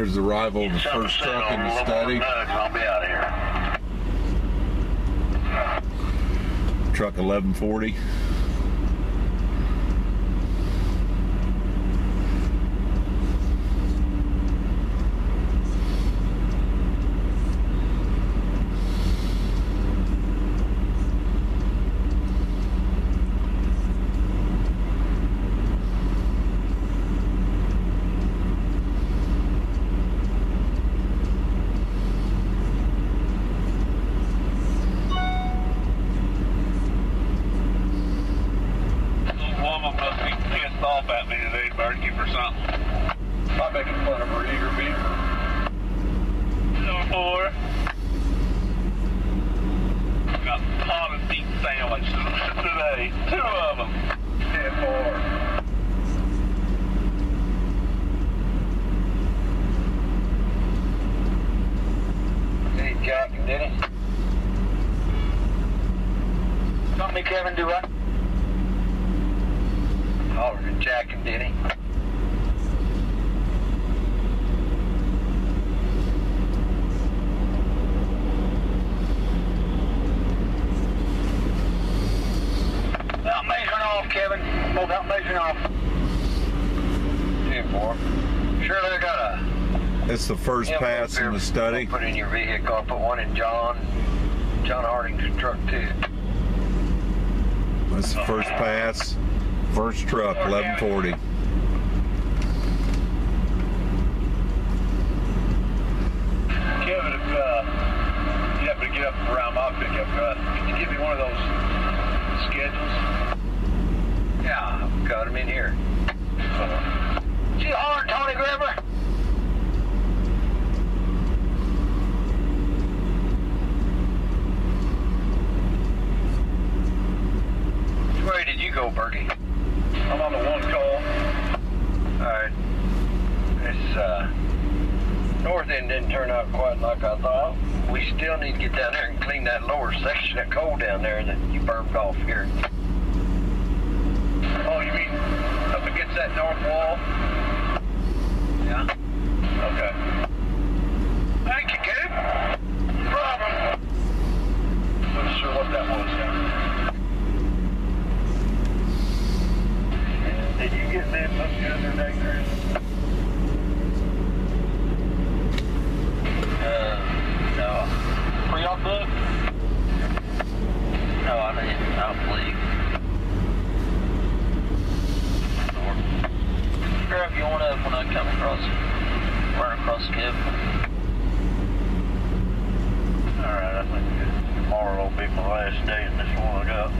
There's the arrival of the first truck in the study. I'll be out of here. Truck 1140. Off at me today, barbecue for something. I'm making fun of her eager beaver. Number 4. Got pot and beef sandwiches today. 2 of them. 10-4. Hey, Jack and Denny. Not me, Kevin, do I? Holler to Jack and Denny. Out measuring off, Kevin. Both out measuring off. 10-4. Sure, they got a... It's the first pass in the study. Put in your vehicle. I'll put one in John Harding's truck, too. That's the first pass. First truck, 1140. Kevin, if you happen to get up around my pickup, can you give me one of those schedules? Yeah, I've got them in here. Did you holler, Tony Gribber? Which way did you go, Bertie? I'm on the one call. Alright. This north end didn't turn out quite like I thought. We still need to get down there and clean that lower section of coal down there that you burned off here. Oh, you mean up against that north wall? Yeah. Okay. Thank you, kid. No problem. Wasn't sure what that was now. Did you get that up the other day, Chris? No. Were y'all booked? No, I didn't. I don't believe. Grab you one up when I come across, run across Kevin. Alright, I think tomorrow will be my last day in this one I got.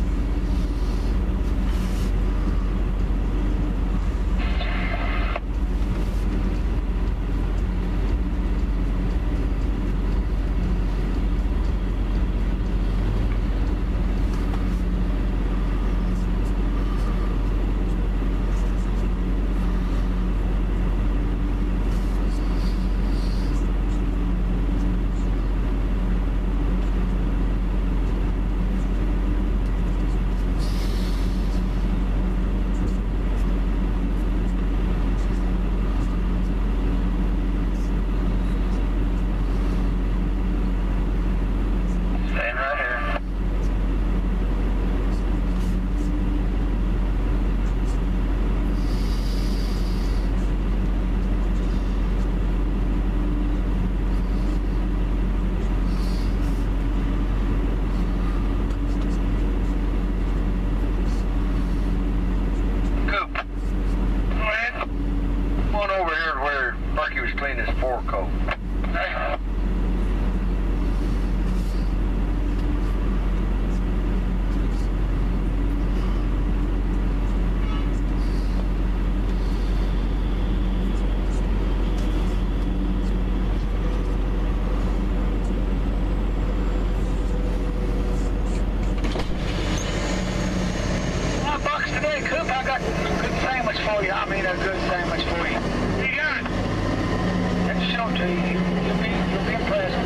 for you. I mean, a good sandwich for you. What you got? Let's show it to you. You'll be impressed.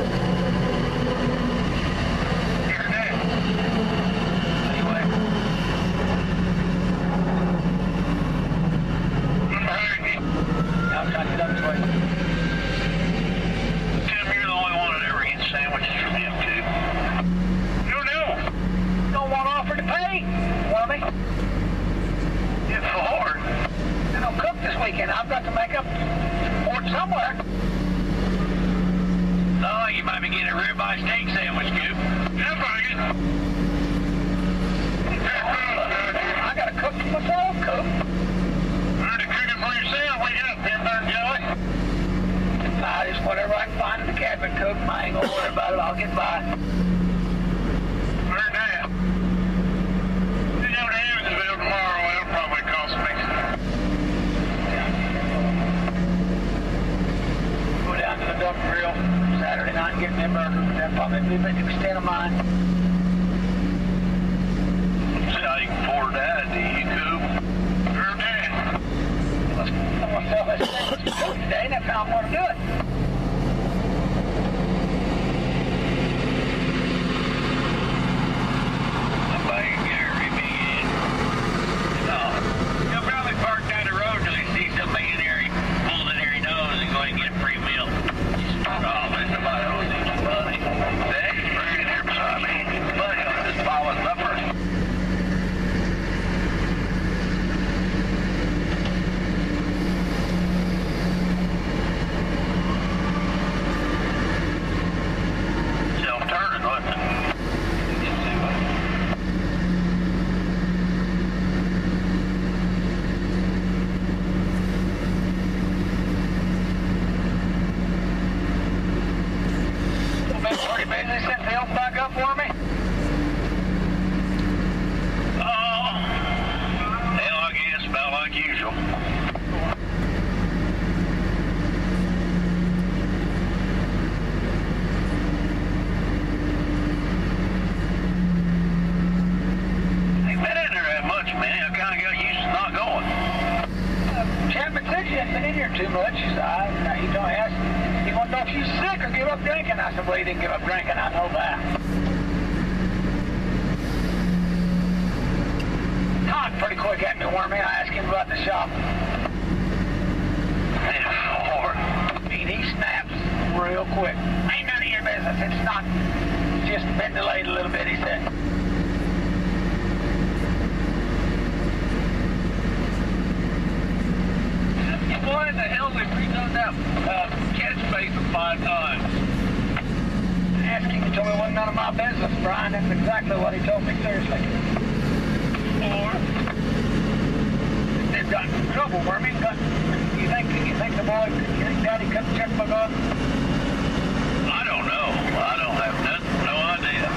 Here now. Anyway. I'm behind you. I'll try to get up this way. I got to cook for myself, cook. Learn to cook it for yourself. What you got, Pepper and Joey? Nah, just whatever I can find in the cabin, cook. I ain't gonna worry about it. I'll get by. Where's that? You go to Evansville tomorrow. It'll probably cost me. Go down to the Duck Grill Saturday night and get me a burger. That'll probably be a bit to extent of mine. See how you can afford that, do you, Coop? Sure can. I'm going to sell this thing today, and that's how I'm going to do it. Somebody can carry me in. No. He'll probably park down the road till he sees somebody in there. He pulls in there, he knows, and go ahead and get a free meal. Oh, there's somebody owes him some money. That's right in here beside me. But he'll just follow his numbers. Self-turning, wasn't it? Pretty busy since they opened back up for me? Oh, hell, I guess about like usual. Ain't been in there that much, man. I kind of got used to not going. Chapman said she hadn't been in here too much. He don't ask. He wanted to know if she's sick or give up drinking. I said, well, he didn't give up drinking. I know that. Talked pretty quick at me, Wormy. I asked him about the shop. He snaps real quick. Ain't none of your business. It's not. It's just been delayed a little bit, he said. Why in the hell they redone that catch basin 5 times? Asking, he told me it wasn't none of my business, Brian. That's exactly what he told me, seriously. Or they've gotten in trouble, Wormy. You think the boy, you think Daddy cut the checkbook off? I don't know. I don't have no idea.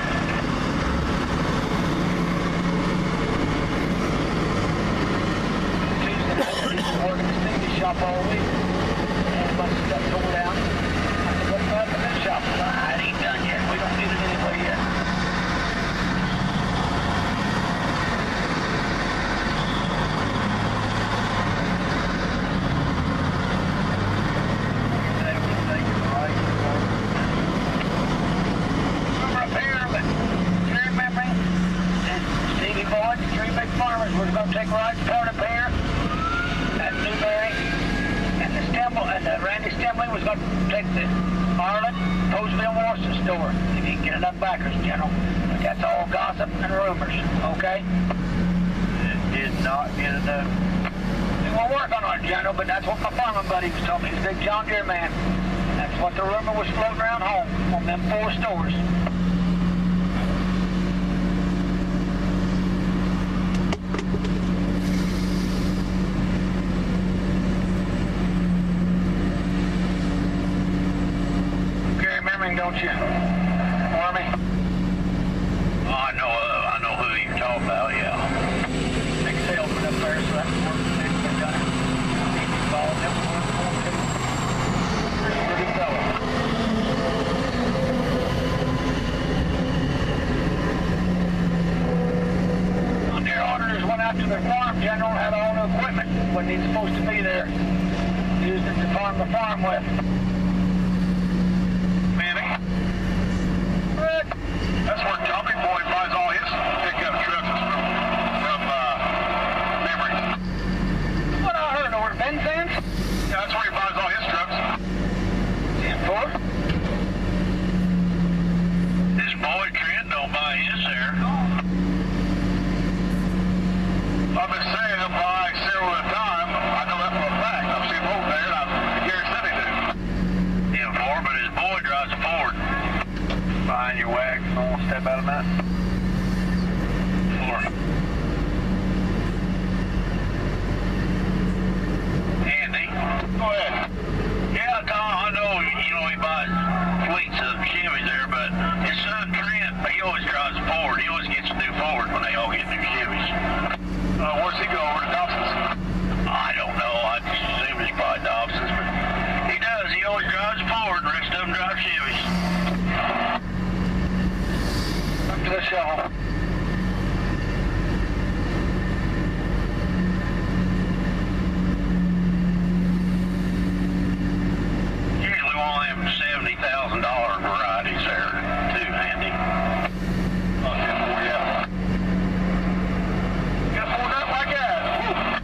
Tuesday night, he's been working the Stevie shop all week. And a bunch of stuff tore down. I said, what's up in this shop? It ain't done yet. We don't need it anyway yet. Remember up here that Jerry Memory and Stevie Boyd, the 3 big farmers, was going to take rights part up here at Newberry, and the Randy Stemley was going to take the Arlen, Poseville, Morrison store. If he can get enough backers, General. But that's all gossip and rumors, okay? It did not get enough. We won't work on it, General, but that's what my farming buddy was telling me. He's a big John Deere man. That's what the rumor was floating around home on them 4 stores. Don't you, Wormy? Oh, I know who you're talking about, yeah. Big salesman up there, so that's work they've done it. He's involved in it. Pretty good fellow. On their auditors went out to their farm, General, had all the equipment when he's supposed to be there. Used it to farm the farm with. That's where Jumping Boy buys all his pickup trucks from Memory. What I heard over at Benzan's? Yeah, that's where he buys all his trucks. And for? His boy Trent don't buy his there. I've been saying up by several at a time. I know that for a fact. I've seen him over there, and Gary said he did. don't want to step out of that? Florida. Andy? Go ahead. Yeah, Tom, I know, he buys fleets of Chevys there, but his son Trent, he always drives a Ford. He always gets a new Ford when they all get new Chevys. Where's he go? Over to Dobson's? I don't know. I just assume it's probably Dobson's, but he does. He always drives a Ford. The rest of them drive Chevys. Up to the shovel. Usually one of them $70,000 varieties there, too, Andy. Oh, yeah. Got a Ford up like that. Woo.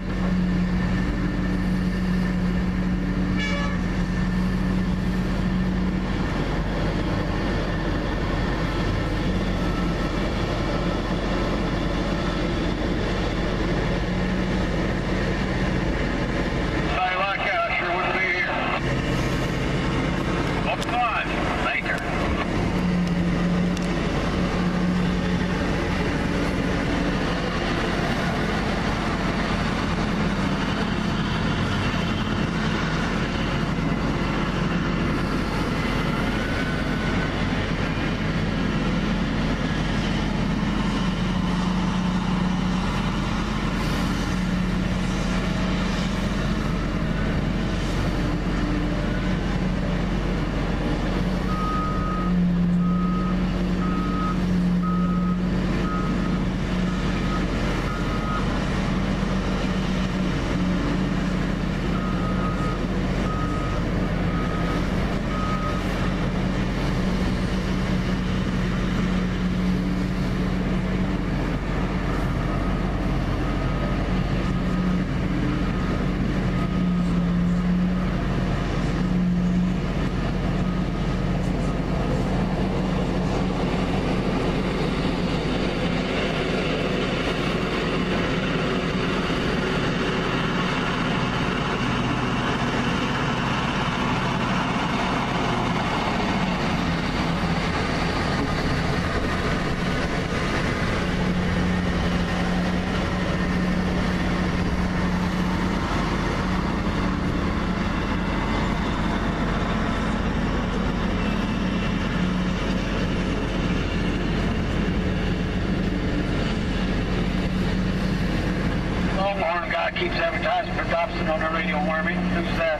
Keeps advertising for Dobson on the radio, Wormy. Who's that?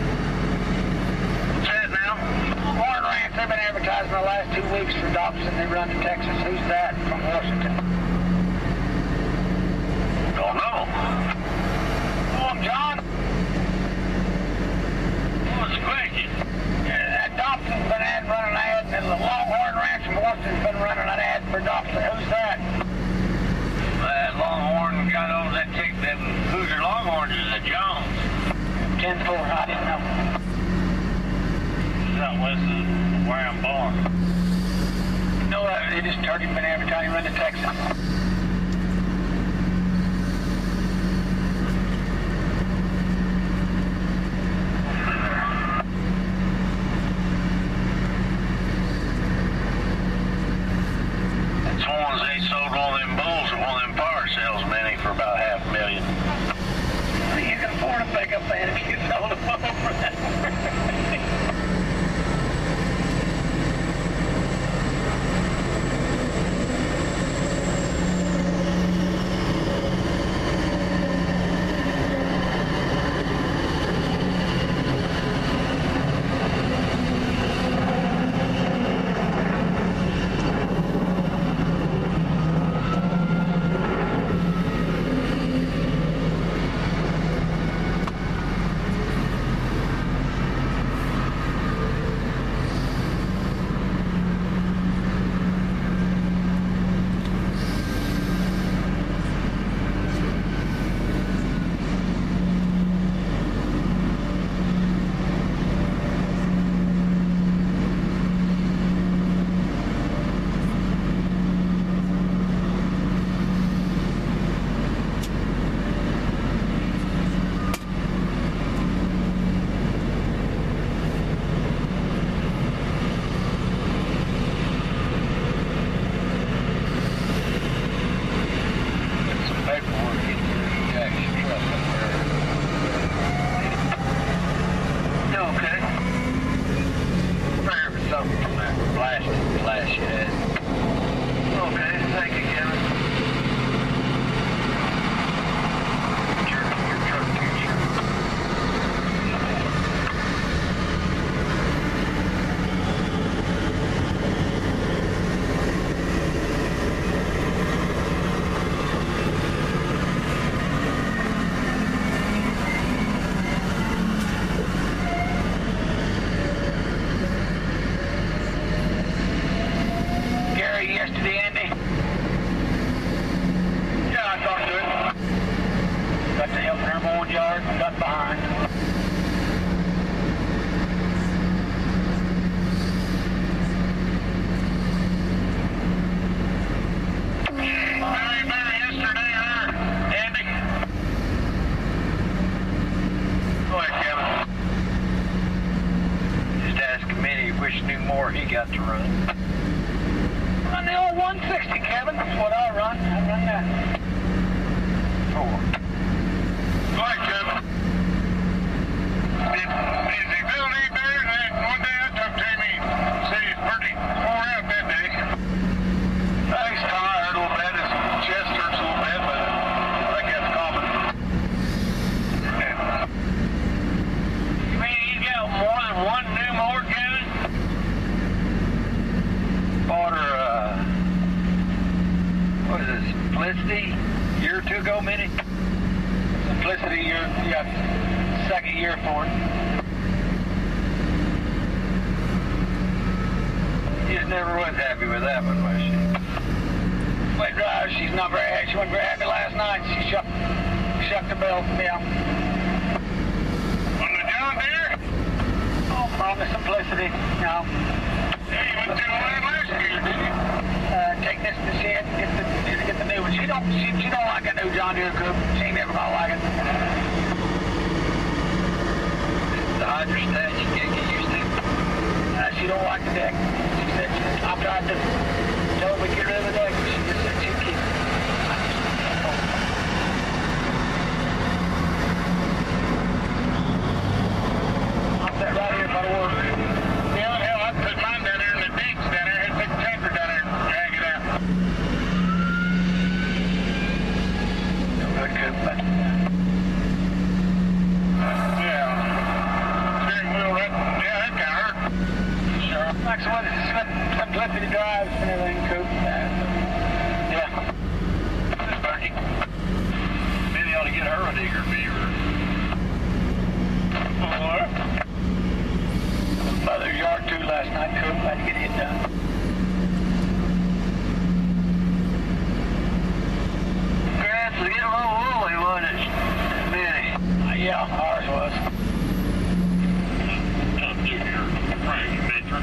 What's that now? Warren Ranch, they've been advertising the last 2 weeks for Dobson. They run to Texas. Who's that from Washington? Don't know. Oh, I'm John. What was the question? That Dobson's been running an ad, and the Longhorn Ranch in Washington's been running an ad for Dobson. Who's that? That Longhorn got over that tick, them Hoosier Longhorns is a Jones. 10-4, I didn't know. Southwest of where I'm born. No, they just started been advertising run to Texas. That's ones they sold one of them bulls at one of them power sales, Manny, for about $500,000. You can afford to pick up that if you sold a bull for that. 60, Kevin. That's what I run. I run that. 4. Right, Kevin. Is he feeling any better? One day I talked to him, he said he's pretty wore out that day. He's tired a little bit. His chest hurts a little bit, but I think that's common. You mean he's got more than one new mower, Kevin? Bought her, what is this, Simplicity? A year or two ago, Minnie? Simplicity, you got second year for it. She just never was happy with that one, was she? Wait, she's not very happy. She wasn't very happy last night. She shucked the belt, yeah. On the John Deere? Oh, on the Simplicity, no. Yeah, you went through one last year, didn't you? Take this to shed, get the new one. She don't like a new John Deere coupe. She ain't never gonna like it. The hydrostat she can't get used to. She don't like the deck. She said I tried to tell her we get rid of the deck, but she just said she'd keep it. I'll sit right here by the work. Yeah, hell, I put mine down there in the ditch down there. I had to take the tractor down there and drag it out. Good coupe, but Yeah. Steering wheel, that kind of hurt. sure. Like some Simplicity drives and everything, coupe. Yeah. This Bertie. Maybe ought to get her a digger beaver. What? Mother's yard too last night, coupe. Had to get it done. Grass was getting a little woolly, wasn't it? Minnie. Yeah, ours was. Up to here, Frank, Mitchell.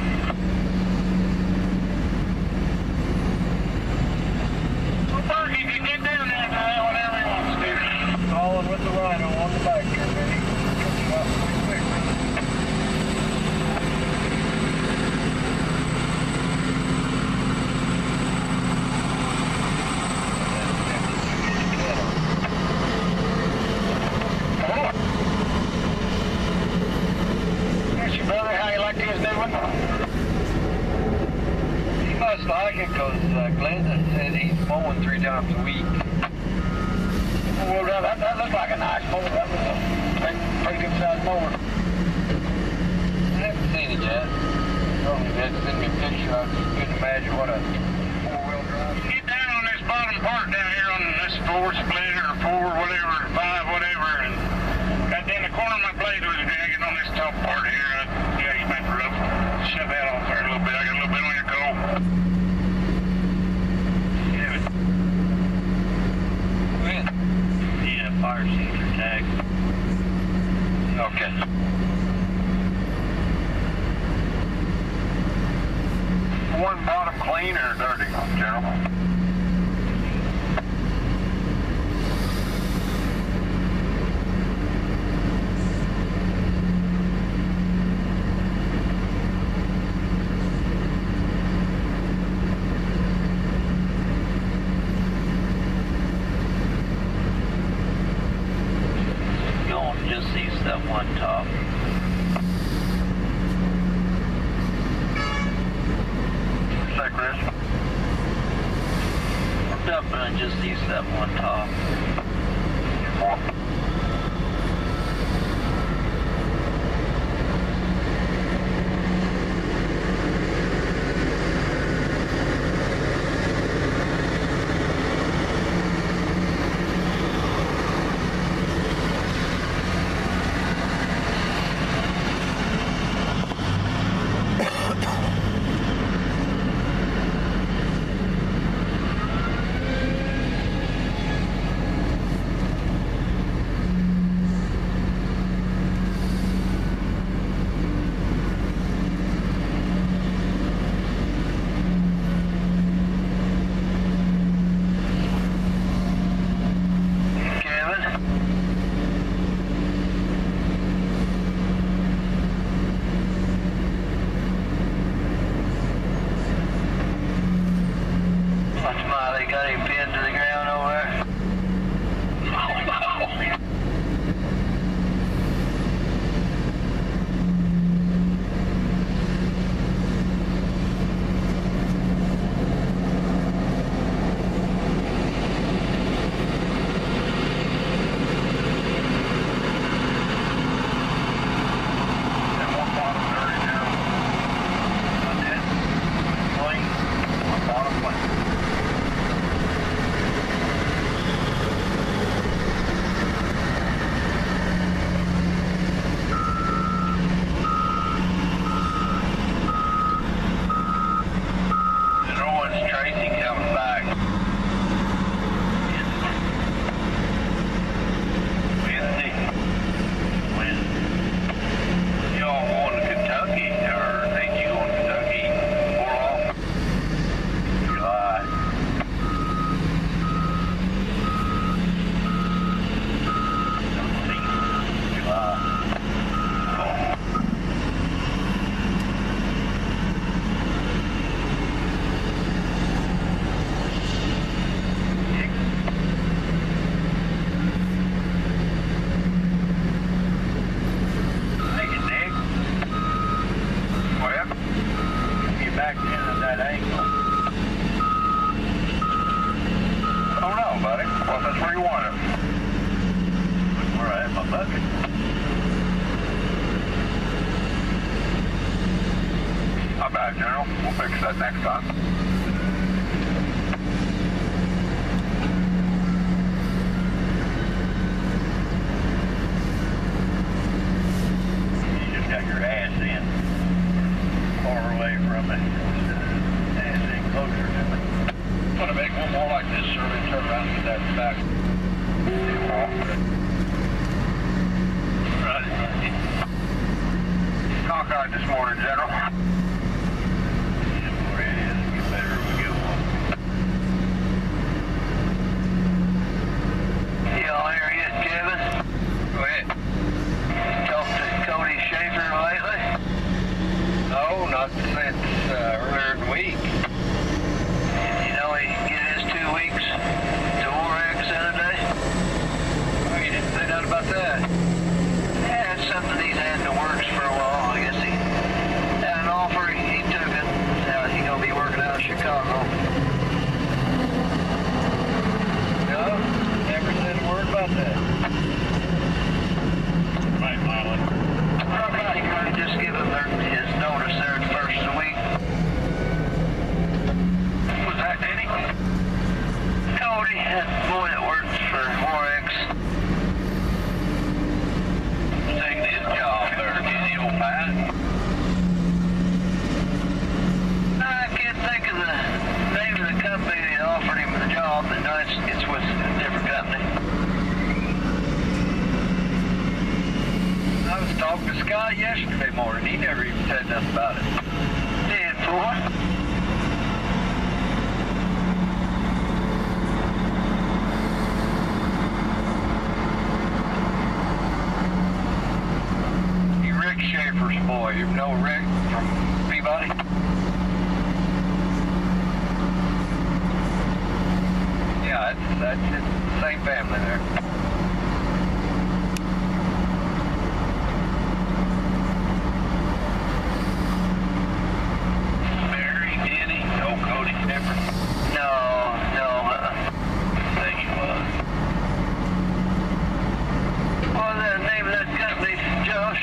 Well, Bertie can get down there now whenever he wants to. Calling with the rhino on the back here, Minnie. Comes up pretty quick. Yes, your brother, how you like his new one? He must like it because Glenda said he's mowing 3 times a week. Well, that looked like a nice mower. That was a pretty good sized mower. I haven't seen it yet. Oh, you had to send me a picture. I just couldn't imagine what a 4-wheel drive. Get down on this bottom part down here on this 4 split or 4 whatever, 5 whatever, and got down the corner of my blade was dragging on this top part here. Yeah, you might rough. Shove that off there a little bit. I got a little bit on your toe. Yeah, but... Yeah, fire sensor tag. Okay. One bottom clean or dirty, General? Just sees that one top. What's that, Chris? Definitely just sees that one top. Got him pinned to the ground over there? General. We'll fix that next time. You just got your ass in. Far away from it. Ass in closer to it. Want to make one more like this, sir, and turn around and get that back. Right. Cockeyed this morning, General. Y'all hear yet, Kevin? Go ahead. Talked to Cody Schaefer lately? No, not since earlier in the week. You know he can get his 2 weeks to Orex the other day? Oh, you didn't say nothing about that? Yeah, it's something he's had in the works for a while. I guess he had an offer, he took it. Now he's going to be working out of Chicago. No, never said a word about that. Right, Miley. Probably going to just give him his notice there the first of the week. Was that Denny? Cody, that boy that works for Orex. Taking his job there, Denny, old Pat. I can't think of the name of the company that offered him the job, but no, it's with a different company. I was talking to Scott yesterday morning. He never even said nothing about it. Did for? Rick Schaefer's boy. You know Rick from Peabody? Yeah, that's the same family there. Mary, Denny, no Cody Schaefer. I think he was. What's the name of that company, Josh?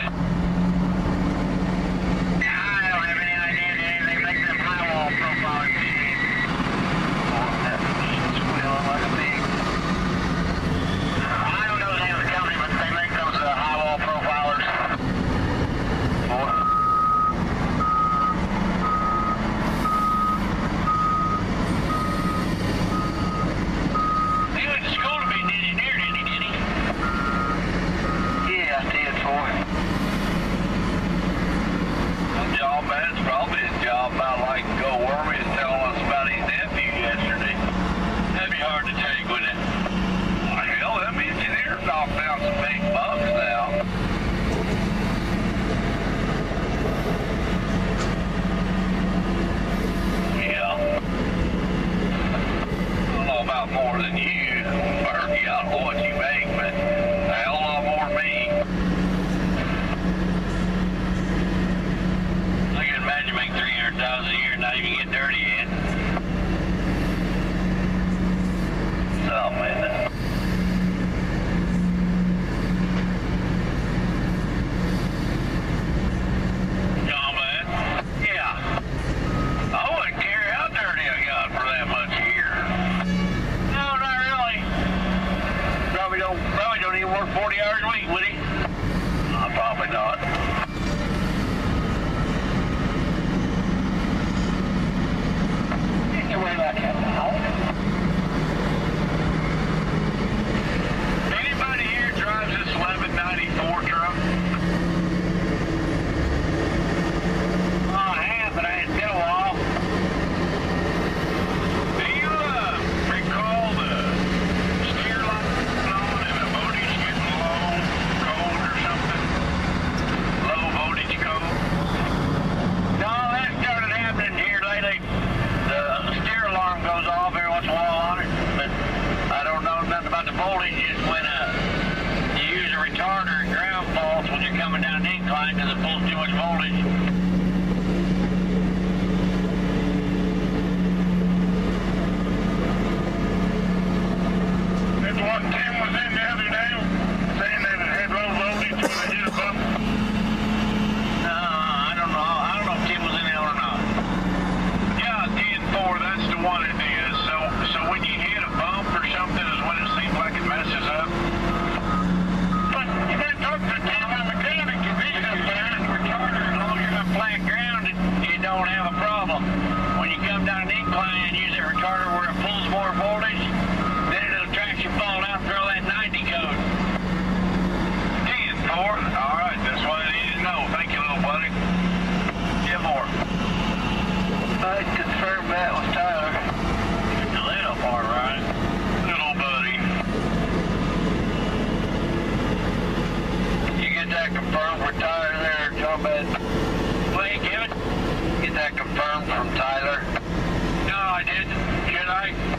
I don't have any idea. They make them highwall profiling machines. Oh, that's squealing like a pig. sweet, would he? Probably not. You worry about that. Anybody here drives this 1194 truck? Oh, I have, but it's been a while. Do you recall the steer light on and the voltage getting low, cold or something? Low voltage code? No, that started happening here lately. The steer alarm goes off every once in a while on it, but I don't know nothing about the voltage. It's when you use a retarder and ground faults when you're coming down the incline because it pulls too much voltage. That's what Tim was in the other day, saying that it had low voltage when it hit a bump. No, I don't know. I don't know if Tim was in there or not. Yeah, 10-4, that's the one it is. So when you hit a bump or something is when it seems like it messes up. But you gotta talk to the mechanic if he's up there and retarder. As long as you're not flat grounded, you don't have a problem. When you come down an incline and use that retarder where it pulls more voltage, then it'll track your fault out through that 90 code. 10-4. All right, that's what I need to know. Thank you, little buddy. 10-4. I confirmed that with Tyler. The little part, right? Little buddy. You get that confirmed with Tyler there, John Bed? Well, you give it? Get that confirmed from Tyler? No, I didn't. Should I?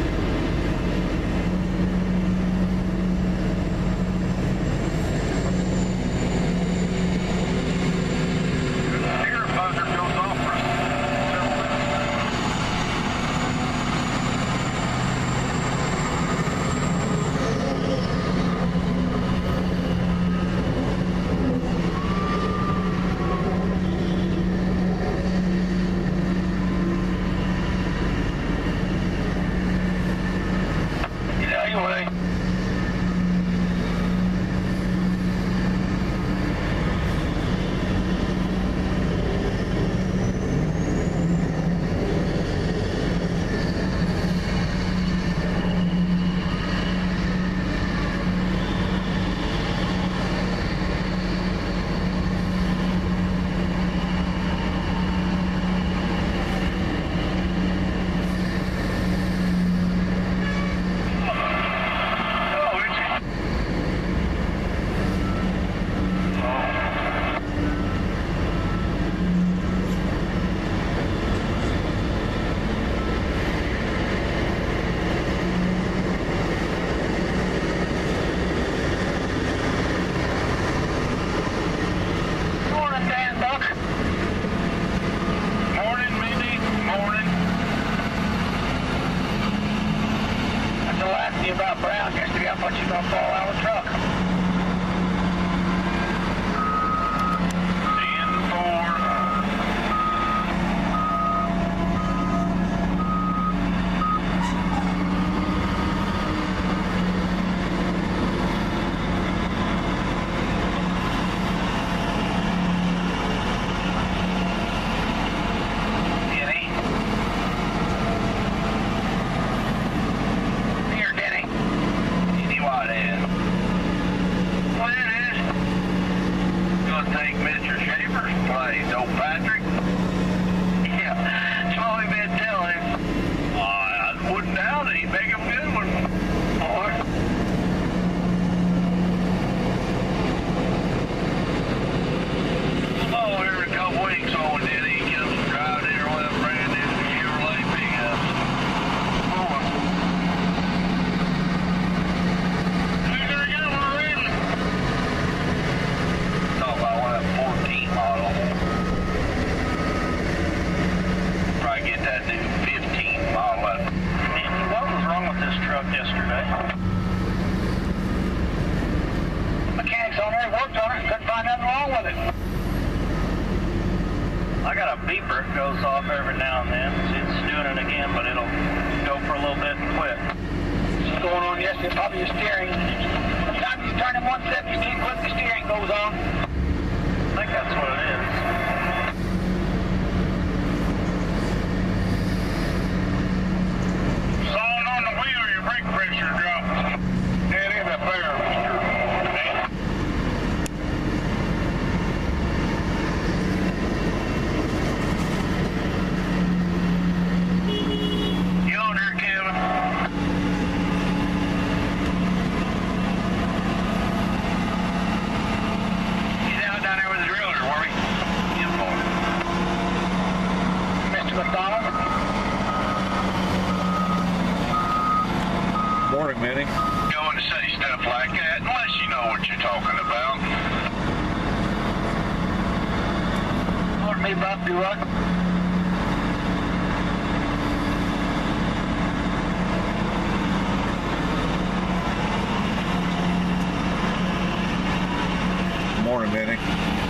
Steer buzzer goes off for several minutes. Get out of your way. Oh, it's morning, Dan Buck. Morning, Mindy. Morning. I still asking you about Brown yesterday. I thought you were going to fall out of the truck. 10-4. Denny. Here, Denny. Denny Whitehead. What it is? Gonna take Mr. Schaefer's place, old Patrick. Yeah, that's all we've been telling him. I wouldn't doubt it. He'd make him a good one. Or oh, every couple weeks on Denny, he comes driving in with a brand new Chevrolet pickup. Who's gonna get one already? Talking about one of them 14 model. Probably get that new 15 model. What was wrong with this truck yesterday? Mechanics on there worked on it, couldn't find nothing wrong with it. I got a beeper that goes off every now and then. It's doing it again, but it'll go for a little bit and quit. What's going on yesterday? Probably your steering. turn him 170 too quick, the steering goes on. I think that's what it is. Sawing on the wheel, your brake pressure drops. It is up there, Mr. Dan. You on there, Kevin? He's out down there with the driller, were we? Yeah, boy. Mr. McDonald? Morning, Manny. Going to say stuff like that unless you know what you're talking about. Pardon me, Bob, do what? Morning, Manny.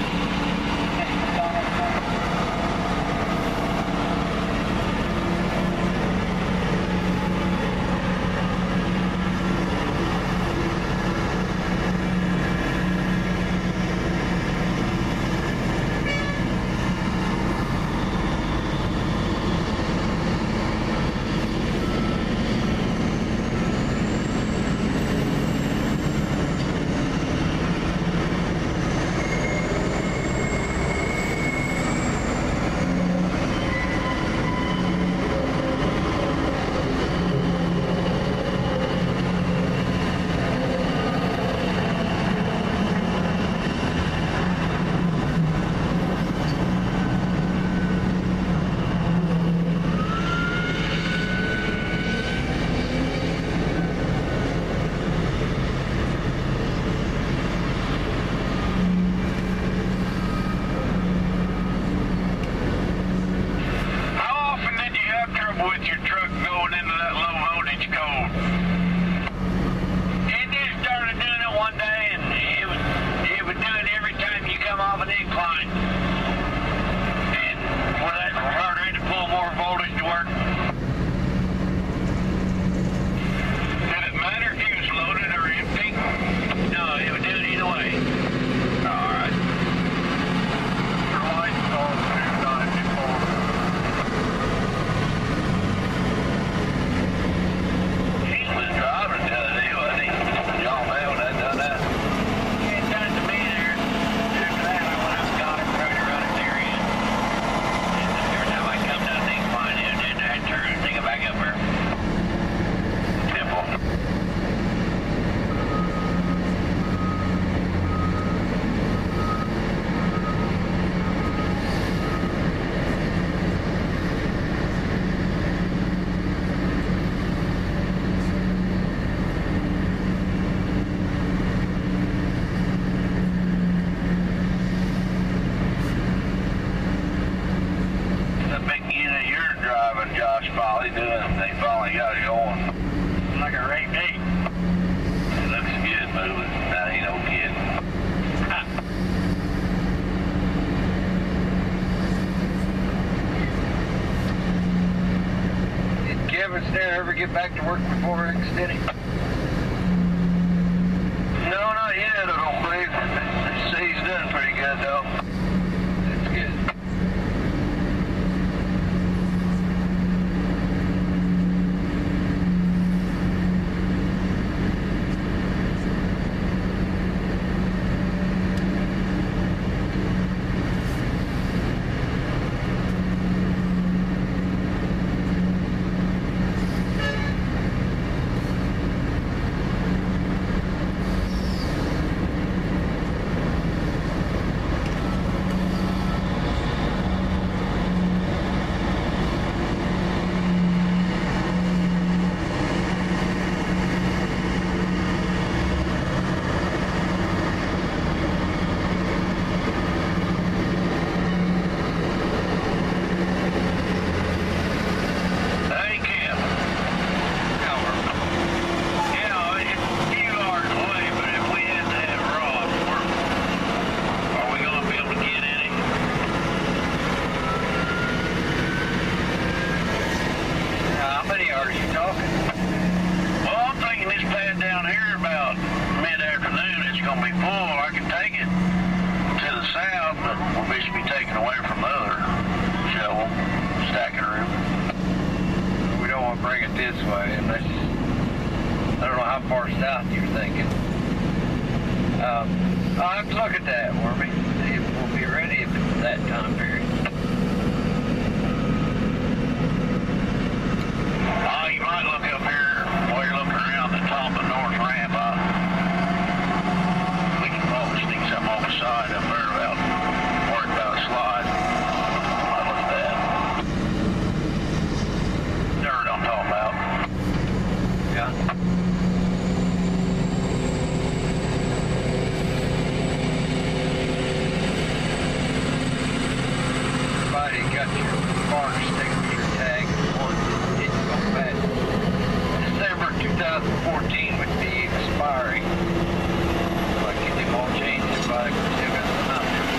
How often did you have trouble with your truck going into that low voltage code? It just started doing it one day, and it would do it every time you come off an incline. And for that harder to pull more voltage to work. Did it matter if you was loaded or empty? No, it would do it either way. All right. Your light's on 294. He was driving the other day, wasn't he? John Bell had done that. He had done it to me there. Exactly when I got it, tried to run it there in. And every time I come down the incline, and I turn and take it back up there. Simple. The big unit you're driving, Josh, finally doing, they finally got it going. Like a rate date. It looks good moving. That ain't no kidding. Did Kevin Snare ever get back to work before extending? No, not yet, I don't believe. They say he's doing pretty good, though. That's good. bring it this way unless, I don't know how far south you're thinking. I'll have to look at that, Wormy. See if we'll be ready if it's that time period. You might look up here while you're looking around the top of North Ramp. We can probably sneak something off the side up there about worried about a slide. Might look at that. Dirt I'm talking about. Yeah. Somebody got your car signature tag on it go back. December 2014 would be expiring. So I get them all changed if I still got them out there.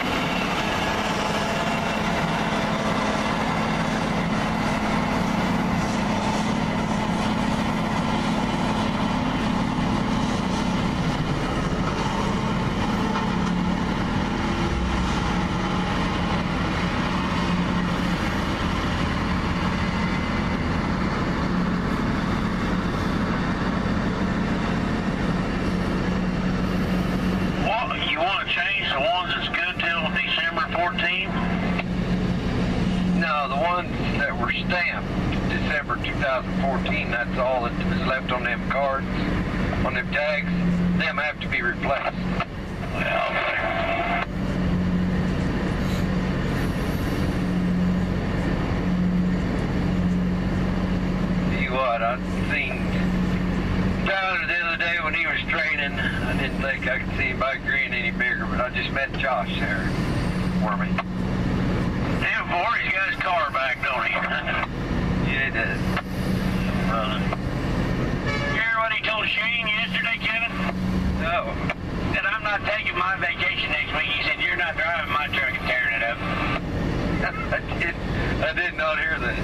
You want to change the ones that's good till December 14th? No, the ones that were stamped December 2014, that's all that was left on them cards, on them tags. Them have to be replaced. Well, Tell you what, I seen Tyler the other day when he was training. I didn't think I could see anybody grin any bigger, but I just met Josh there, Wormy. damn, boy, he's got his car back, don't he? Yeah, he does. Running. You hear what he told Shane yesterday, Kevin? No. Said, I'm not taking my vacation next week. He said, you're not driving my truck and tearing it up. I did not hear that.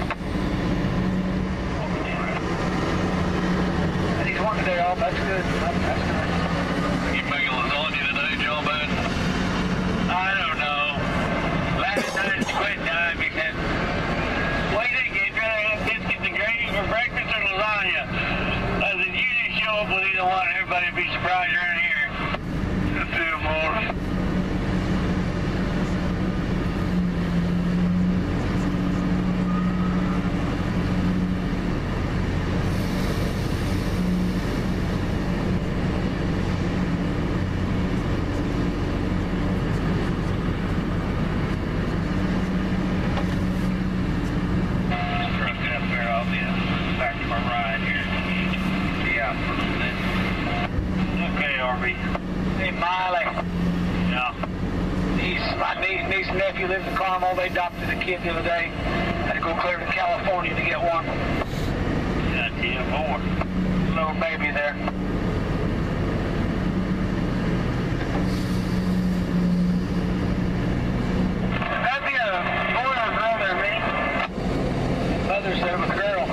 And he's one day off. That's good. That's good. You making lasagna today, John Bad? I don't know. Last night's quit time because what do you think? You'd rather have biscuits and gravy for breakfast or lasagna? I said, you just show up with either one. Everybody would be surprised you're in here. Let's do it more. Hey, Miley. Yeah. My niece and nephew live in Carmel. They adopted a kid the other day. Had to go clear to California to get one. Got 10 more. Little baby there. That'd be a boy or brother, me. Mother's there with a girl.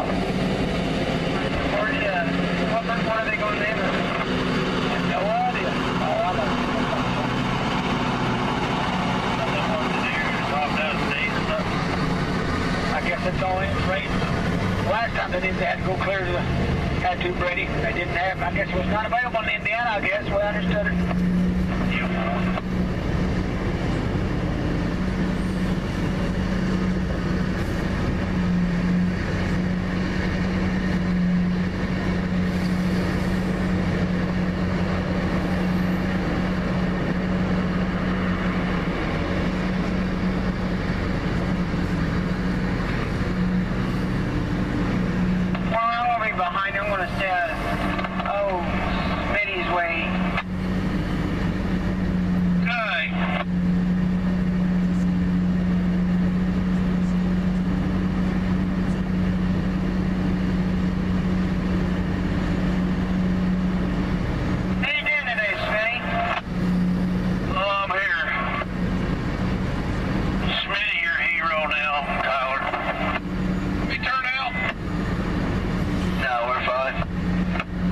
What are they going to name her? No idea. Oh, I don't know. I guess that's all in right. Last time they did, they had to go clear to had to Brady. They didn't have. I guess it was not available in Indiana. I guess the way I understood it. Behind him, I'm going to stay Smitty's way. Good. How you doing today, Smitty? Oh, I'm here. Smitty, your hero now, Tyler. We turn out? No, we're fine.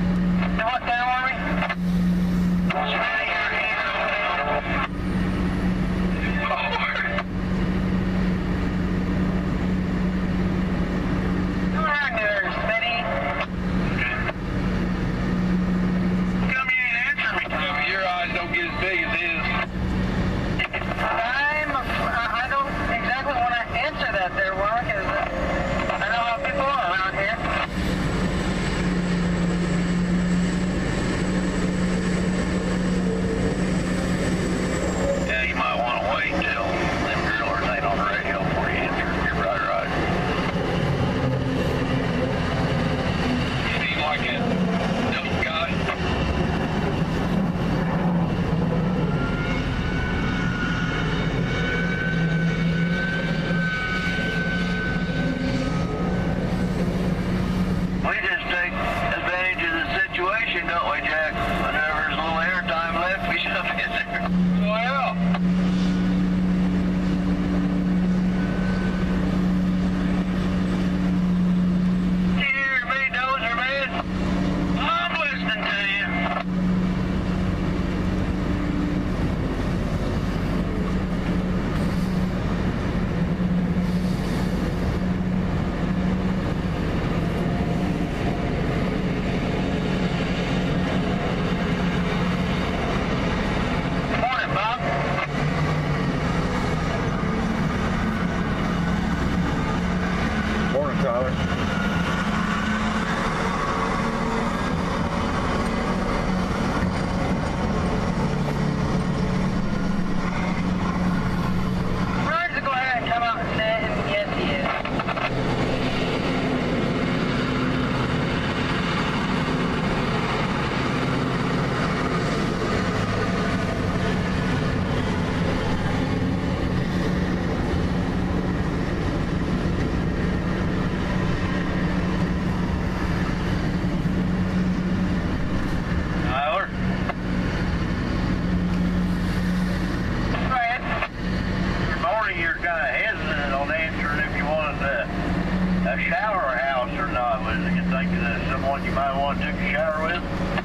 one you might want to take a shower with?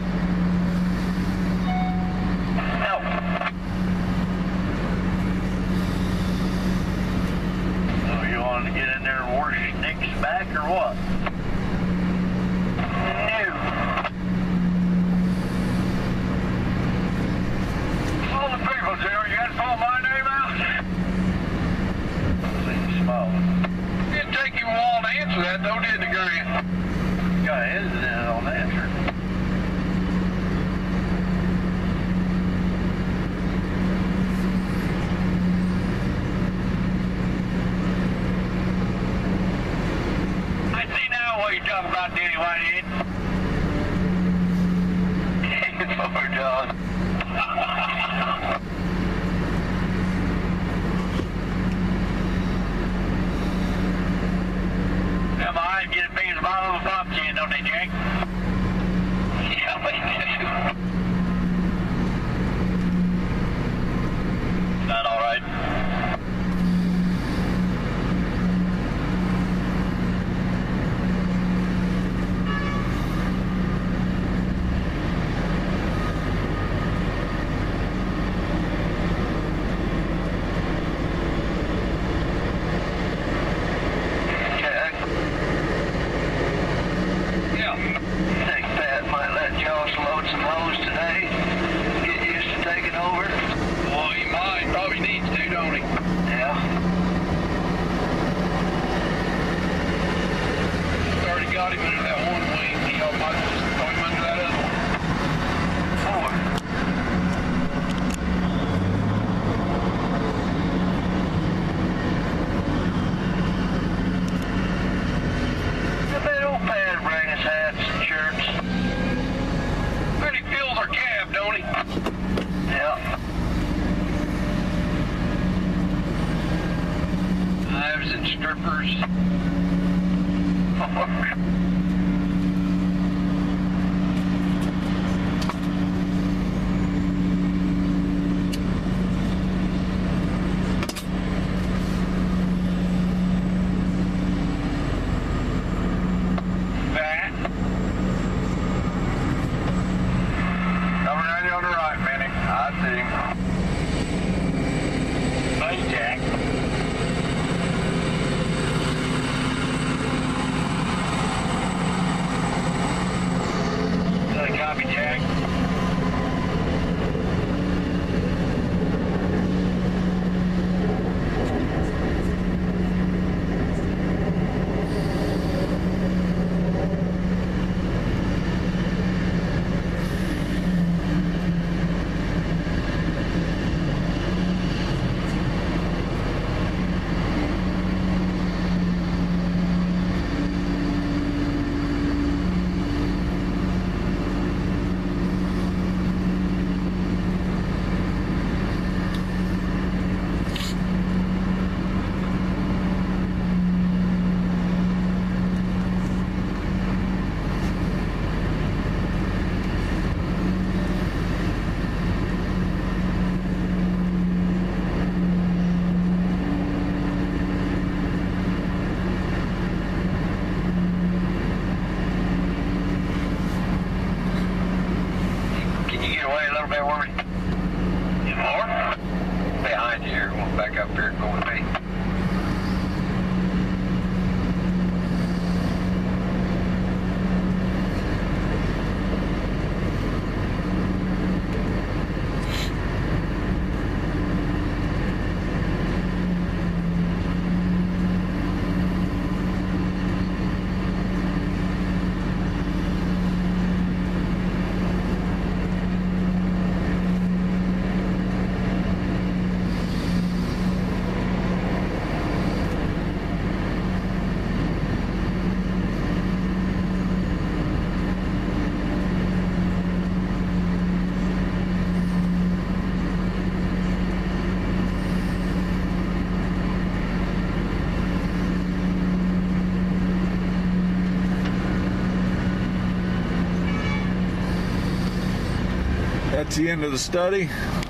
No. So you want to get in there and wash Nick's back or what? No. All the people, Jerry, you got to pull my name out? Seems small. It didn't take you a while to answer that, though, didn't it, Gary? Got hesitant on the answer. I see now what you're talking about, Danny Whitehead. Poor John. Now my eyes get as big as my little pop can, don't they, Jack? Yeah, they do. Is that all right? Got him under that one wing. He might just throw him under that other one. The big old pad bring us hats and shirts. But he fills our cab, don't he? Yeah. Knives and strippers. Back up here and go with me. That's the end of the study.